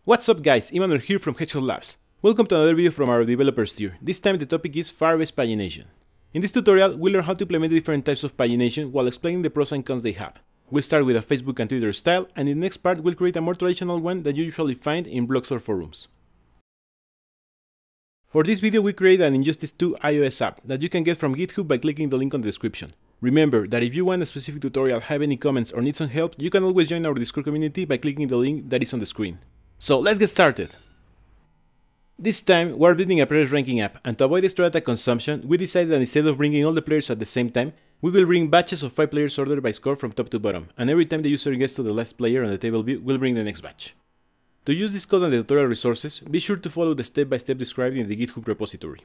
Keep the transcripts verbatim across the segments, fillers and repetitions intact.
What's up guys, Emmanuel here from Hedgehog Labs. Welcome to another video from our developers tier. This time the topic is Firebase Pagination. In this tutorial, we'll learn how to implement the different types of pagination while explaining the pros and cons they have. We'll start with a Facebook and Twitter style, and in the next part we'll create a more traditional one that you usually find in blogs or forums. For this video we created an Injustice two iOS app that you can get from GitHub by clicking the link on the description. Remember that if you want a specific tutorial, have any comments or need some help, you can always join our Discord community by clicking the link that is on the screen. So let's get started! This time we're building a players ranking app, and to avoid extra data consumption, we decided that instead of bringing all the players at the same time, we will bring batches of five players ordered by score from top to bottom, and every time the user gets to the last player on the table view, we'll bring the next batch. To use this code and the tutorial resources, be sure to follow the step-by-step described in the GitHub repository.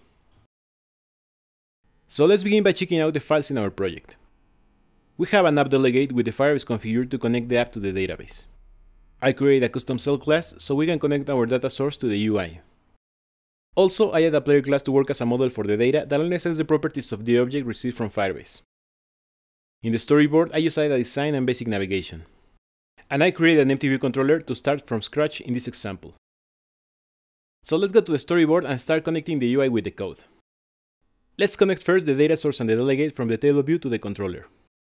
So let's begin by checking out the files in our project. We have an app delegate with the Firebase configured to connect the app to the database. I create a custom cell class so we can connect our data source to the U I. Also, I add a player class to work as a model for the data that only sends the properties of the object received from Firebase. In the storyboard, I use I D A design and basic navigation. And I create an empty view controller to start from scratch in this example. So let's go to the storyboard and start connecting the U I with the code. Let's connect first the data source and the delegate from the table view to the controller.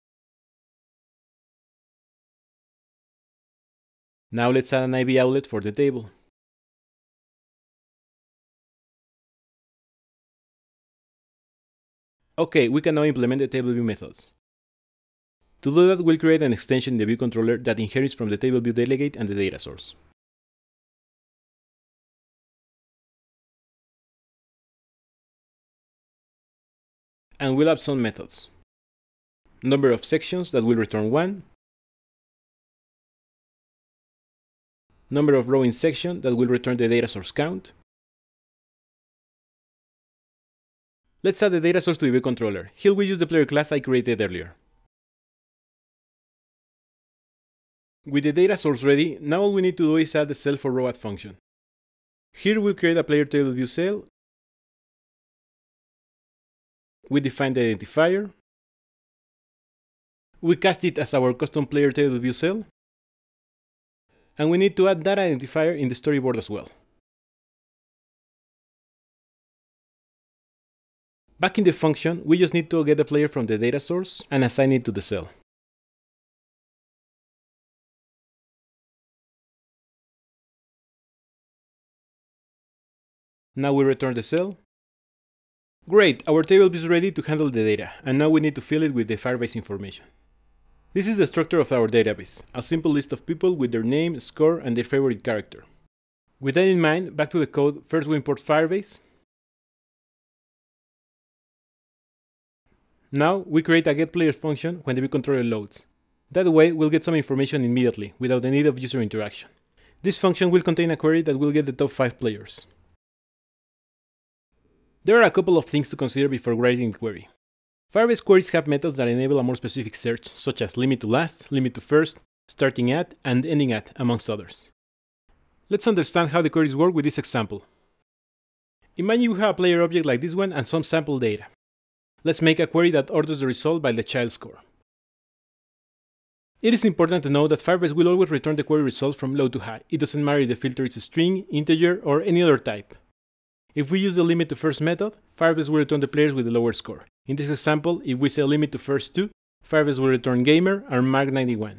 Now let's add an I V outlet for the table. Okay, we can now implement the table view methods. To do that, we'll create an extension in the view controller that inherits from the table view delegate and the data source. And we'll add some methods. Number of sections that will return one. Number of row in section that will return the data source count. Let's add the data source to the view controller. Here we use the player class I created earlier. With the data source ready, now all we need to do is add the cell for row add function. Here we'll create a player table view cell. We define the identifier. We cast it as our custom player table view cell. And we need to add that identifier in the storyboard as well. Back in the function, we just need to get the player from the data source and assign it to the cell. Now we return the cell. Great, our table is ready to handle the data, and now we need to fill it with the Firebase information. This is the structure of our database, a simple list of people with their name, score, and their favorite character. With that in mind, back to the code, first we import Firebase. Now we create a getPlayer function when the view controller loads. That way we'll get some information immediately, without the need of user interaction. This function will contain a query that will get the top five players. There are a couple of things to consider before writing the query. Firebase queries have methods that enable a more specific search, such as limit to last, limit to first, starting at, and ending at, amongst others. Let's understand how the queries work with this example. Imagine you have a player object like this one and some sample data. Let's make a query that orders the result by the child score. It is important to know that Firebase will always return the query result from low to high. It doesn't matter if the filter is a string, integer, or any other type. If we use the limit to first method, Firebase will return the players with the lower score. In this example, if we say limit to first two, Firebase will return gamer and mark ninety-one.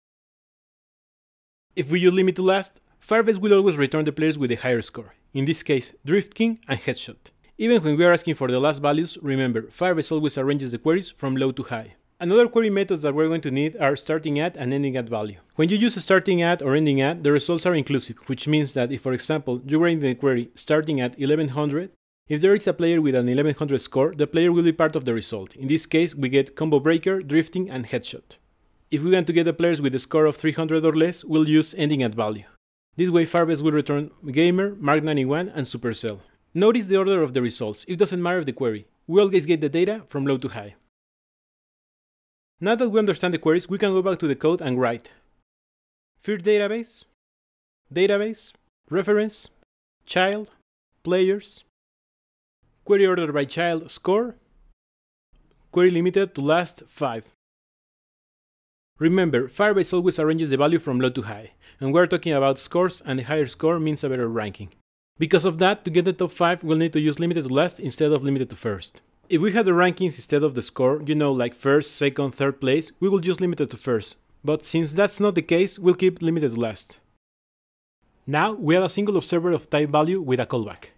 If we use limit to last, Firebase will always return the players with the higher score. In this case, Drift King and Headshot. Even when we are asking for the last values, remember, Firebase always arranges the queries from low to high. Another query methods that we're going to need are starting at and ending at value. When you use a starting at or ending at, the results are inclusive, which means that if, for example, you write in the query starting at eleven hundred, if there is a player with an eleven hundred score, the player will be part of the result. In this case, we get combo breaker, drifting, and headshot. If we want to get the players with a score of three hundred or less, we'll use ending at value. This way, Firebase will return gamer, mark ninety-one, and supercell. Notice the order of the results. It doesn't matter the query. We always get the data from low to high. Now that we understand the queries, we can go back to the code and write first database, database, reference, child, players, query order by child score, query limited to last five. Remember, Firebase always arranges the value from low to high, and we're talking about scores, and the higher score means a better ranking. Because of that, to get the top five, we'll need to use limited to last instead of limited to first. If we had the rankings instead of the score, you know, like first, second, third place, we will use limited to first. But since that's not the case, we'll keep limited to last. Now, we add a single observer of type value with a callback.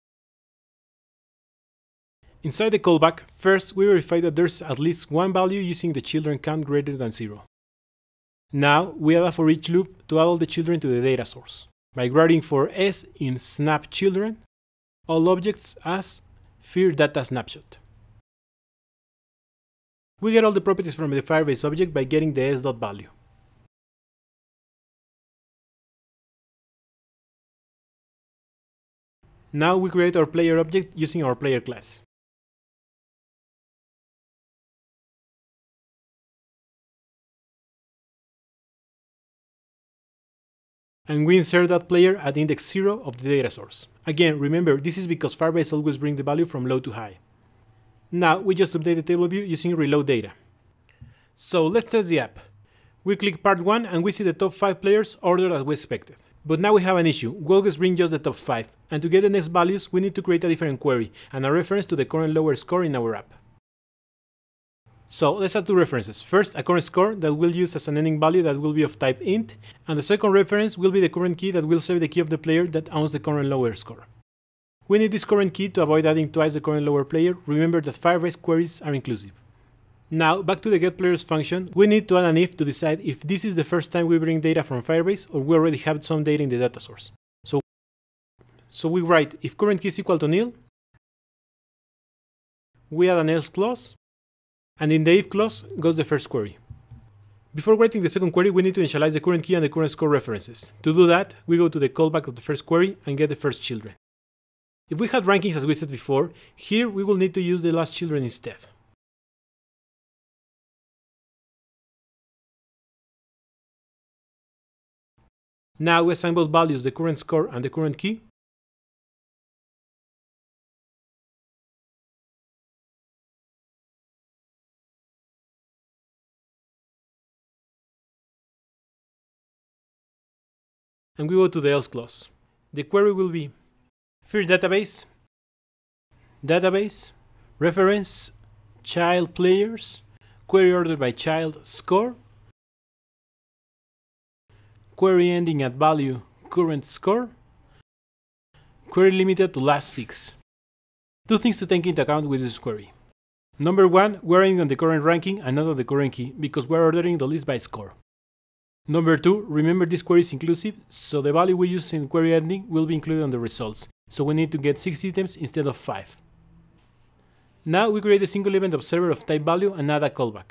Inside the callback, first we verify that there's at least one value using the children count greater than zero. Now, we add a for each loop to add all the children to the data source, by writing for s in snap children, all objects as fear data snapshot. We get all the properties from the Firebase object by getting the s.value. Now we create our player object using our player class. And we insert that player at index zero of the data source. Again, remember, this is because Firebase always brings the value from low to high. Now we just update the table view using reload data. So let's test the app. We click part one and we see the top five players ordered as we expected. But now we have an issue. We always bring just the top five, and to get the next values we need to create a different query and a reference to the current lower score in our app. So let's add two references. First, a current score that we'll use as an ending value that will be of type int, and the second reference will be the current key that will save the key of the player that owns the current lower score. We need this current key to avoid adding twice the current lower player. Remember that Firebase queries are inclusive. Now, back to the getPlayers function, we need to add an if to decide if this is the first time we bring data from Firebase or we already have some data in the data source. So, so we write if current key is equal to nil, we add an else clause, and in the if clause goes the first query. Before writing the second query, we need to initialize the current key and the current score references. To do that, we go to the callback of the first query and get the first children. If we had rankings as we said before, here we will need to use the last children instead. Now we assign both values, the current score and the current key. And we go to the else clause. The query will be fear database, database, reference, child players, query ordered by child score, query ending at value current score, query limited to last six. Two things to take into account with this query. Number one, we're aiming on the current ranking and not on the current key because we're ordering the list by score. Number two, remember this query is inclusive, so the value we use in query ending will be included on the results. So we need to get six items instead of five. Now we create a single event observer of type value and add a callback.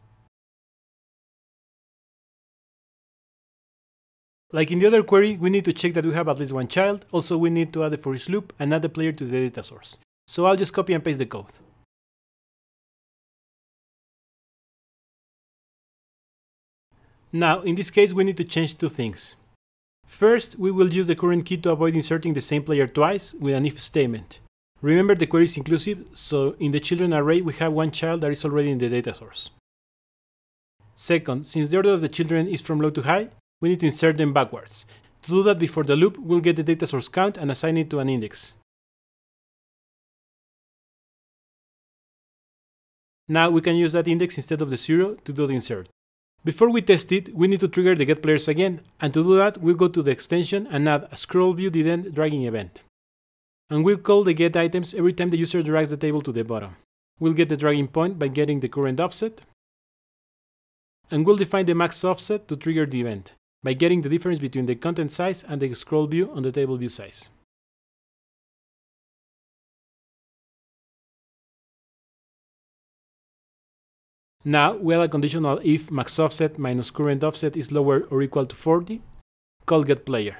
Like in the other query, we need to check that we have at least one child. Also, we need to add the for each loop and add the player to the data source. So I'll just copy and paste the code. Now, in this case, we need to change two things. First, we will use the current key to avoid inserting the same player twice with an if statement. Remember the query is inclusive, so in the children array we have one child that is already in the data source. Second, since the order of the children is from low to high, we need to insert them backwards. To do that before the loop, we'll get the data source count and assign it to an index. Now we can use that index instead of the zero to do the insert. Before we test it, we need to trigger the getPlayers again, and to do that, we'll go to the extension and add a scroll view didn't dragging event. And we'll call the getItems every time the user drags the table to the bottom. We'll get the dragging point by getting the current offset, and we'll define the max offset to trigger the event by getting the difference between the content size and the scroll view on the table view size. Now we add a conditional if max offset minus current offset is lower or equal to forty, call getPlayer.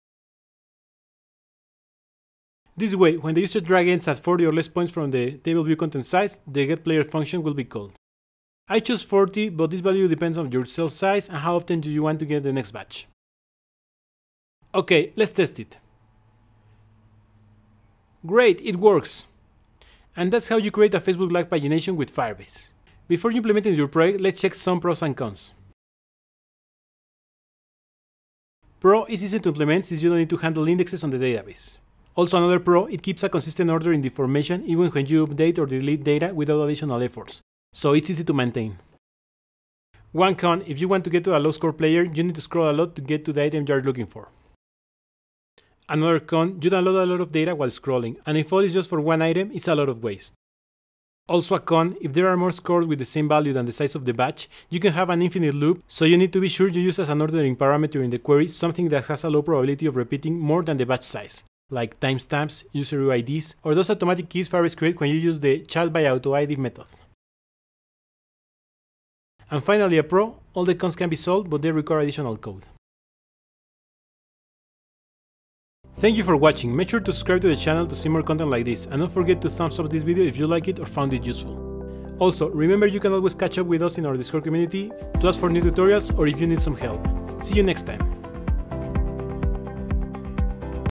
This way, when the user drag ends at forty or less points from the table view content size, the getPlayer function will be called. I chose forty, but this value depends on your cell size and how often do you want to get the next batch. Okay, let's test it. Great, it works! And that's how you create a Facebook Live pagination with Firebase. Before you implement it in your project, let's check some pros and cons. Pro is easy to implement since you don't need to handle indexes on the database. Also another pro, it keeps a consistent order in the information even when you update or delete data without additional efforts, so it's easy to maintain. One con, if you want to get to a low score player, you need to scroll a lot to get to the item you are looking for. Another con, you download a lot of data while scrolling, and if all is just for one item, it's a lot of waste. Also a con, if there are more scores with the same value than the size of the batch, you can have an infinite loop, so you need to be sure you use as an ordering parameter in the query something that has a low probability of repeating more than the batch size, like timestamps, user U I Ds, or those automatic keys Firebase creates when you use the child by auto I D method. And finally a pro, all the cons can be solved, but they require additional code. Thank you for watching, make sure to subscribe to the channel to see more content like this, and don't forget to thumbs up this video if you like it or found it useful. Also, remember you can always catch up with us in our Discord community to ask for new tutorials or if you need some help. See you next time!